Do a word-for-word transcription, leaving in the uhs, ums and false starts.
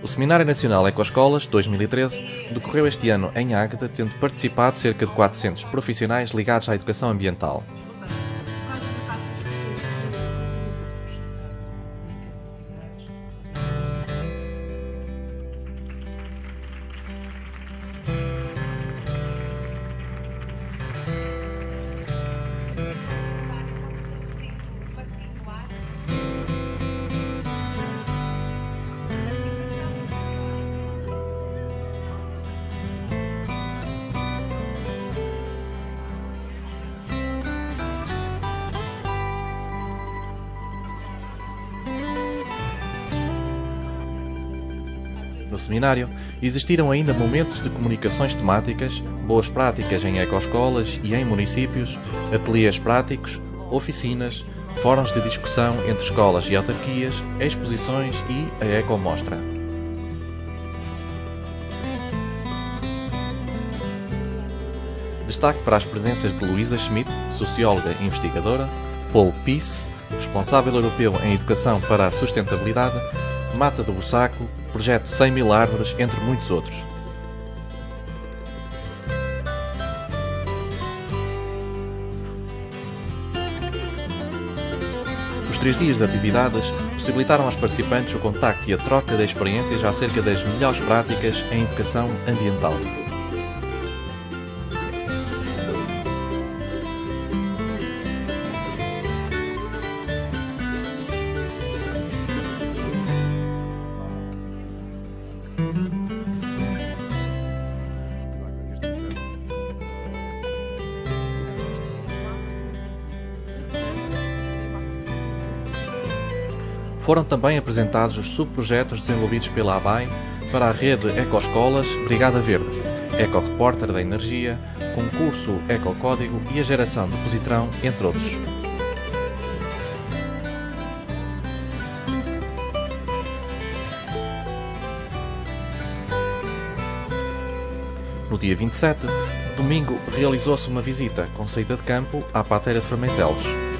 O Seminário Nacional Ecoescolas dois mil e treze decorreu este ano em Águeda, tendo participado cerca de quatrocentos profissionais ligados à educação ambiental. No seminário, existiram ainda momentos de comunicações temáticas, boas práticas em ecoescolas e em municípios, ateliês práticos, oficinas, fóruns de discussão entre escolas e autarquias, exposições e a Ecomostra. Destaque para as presenças de Luísa Schmidt, socióloga e investigadora, Paul Peace, responsável europeu em educação para a sustentabilidade, Mata do Bussaco, projeto cem mil árvores, entre muitos outros. Os três dias de atividades possibilitaram aos participantes o contacto e a troca de experiências acerca das melhores práticas em educação ambiental. Foram também apresentados os subprojetos desenvolvidos pela A B A E para a rede Ecoescolas Brigada Verde, Eco-Repórter da Energia, concurso Ecocódigo e a geração de Positrão, entre outros. No dia vinte e sete, domingo, realizou-se uma visita com saída de campo à Pateira de Fermentelos.